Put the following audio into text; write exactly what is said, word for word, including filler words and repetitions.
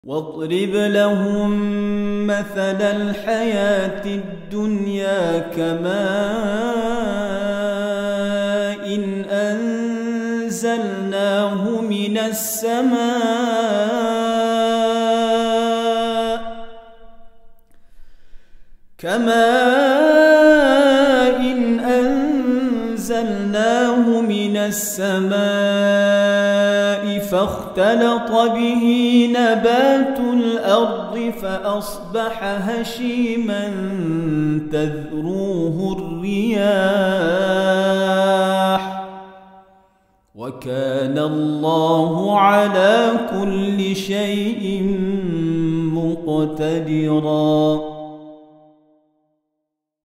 واضرب لهم مثل الحياة الدنيا كماء إن أنزلناه من السماء كماء إن أنزلناه من السماء فاختلط به نبات الأرض فأصبح هشيما تذروه الرياح وكان الله على كل شيء مقتدرا.